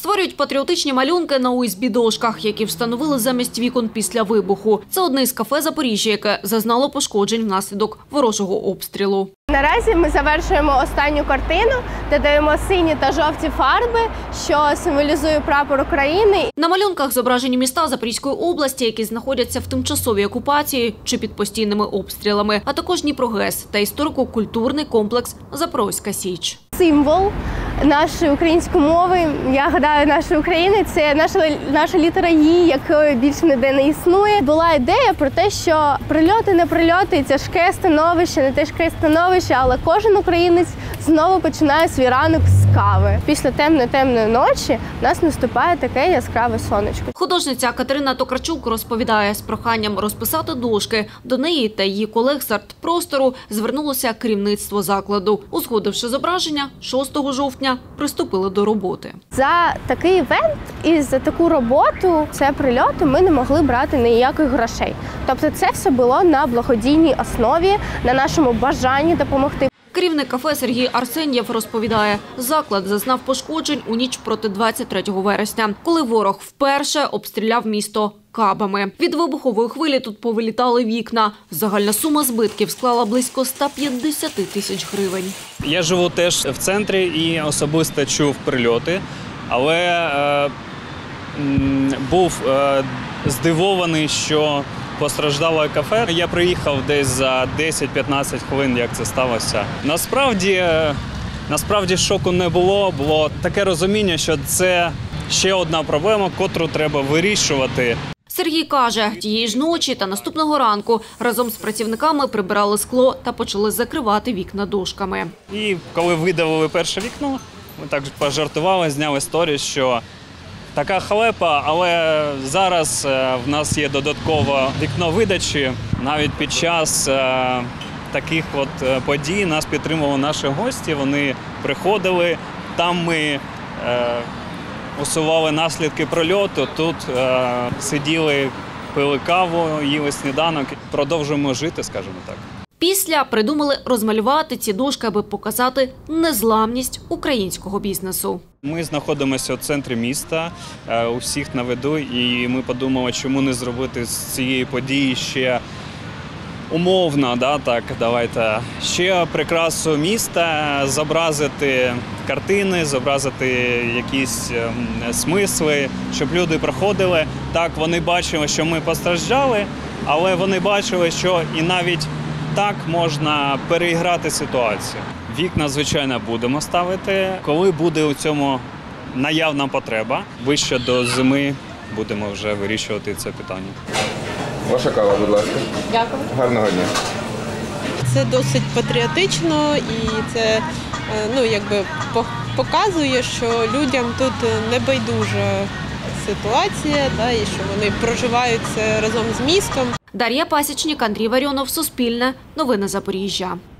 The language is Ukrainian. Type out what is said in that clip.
Створюють патріотичні малюнки на ОСБ-дошках, які встановили замість вікон після вибуху. Це одне із кафе Запоріжжя, яке зазнало пошкоджень внаслідок ворожого обстрілу. Наразі ми завершуємо останню картину, де даємо сині та жовті фарби, що символізує прапор України. На малюнках зображені міста Запорізької області, які знаходяться в тимчасовій окупації чи під постійними обстрілами, а також Дніпрогес та історико-культурний комплекс Запорозька Січ. Символ нашої української мови, я гадаю, нашої України – це наша літера «І», якої більше ніде не існує. Була ідея про те, що прильоти, не прильоти, тяжке становище, не тяжке становище, але кожен українець знову починає свій ранок з кави. Після темної ночі в нас наступає таке яскраве сонечко. Художниця Катерина Токарчук розповідає, з проханням розписати дошки до неї та її колег з арт-простору звернулося керівництво закладу. Узгодивши зображення, 6 жовтня приступили до роботи. За такий івент і за таку роботу, це прильоти, ми не могли брати ніяких грошей. Тобто це все було на благодійній основі, на нашому бажанні допомогти. Керівник кафе Сергій Арсенєв розповідає, заклад зазнав пошкоджень у ніч проти 23 вересня, коли ворог вперше обстріляв місто кабами. Від вибухової хвилі тут повилітали вікна. Загальна сума збитків склала близько 150 тисяч гривень. Я живу теж в центрі і особисто чув прильоти, але був здивований, що постраждало кафе. Я приїхав десь за 10-15 хвилин, як це сталося. Насправді шоку не було. Було таке розуміння, що це ще одна проблема, котру треба вирішувати. Сергій каже, тієї ж ночі та наступного ранку разом з працівниками прибирали скло та почали закривати вікна дошками. І коли видавили перше вікно, ми так пожартували, зняли сторіс, що така халепа, але зараз в нас є додаткове вікно видачі. Навіть під час таких подій нас підтримували наші гості, вони приходили, там ми усували наслідки прильоту, тут сиділи, пили каву, їли сніданок. Продовжуємо жити, скажімо так. Після придумали розмалювати ці дошки, аби показати незламність українського бізнесу. Ми знаходимося у центрі міста, у всіх на виду, і ми подумали, чому не зробити з цієї події ще умовно, давайте, ще прикрасу міста, зобразити картини, зобразити якісь смисли, щоб люди приходили. Так, вони бачили, що ми постраждали, але вони бачили, що і навіть так можна переіграти ситуацію. Вікна, звичайно, будемо ставити. Коли буде у цьому наявна потреба, ближче до зими будемо вже вирішувати це питання. Ваша кава, будь ласка. Дякую. Гарного дня. Це досить патріотично і це показує, що людям тут не байдужа ситуація, і що вони проживають це разом з містом. Дар'я Пасічник, Андрій Варіонов, Суспільне, Новини Запоріжжя.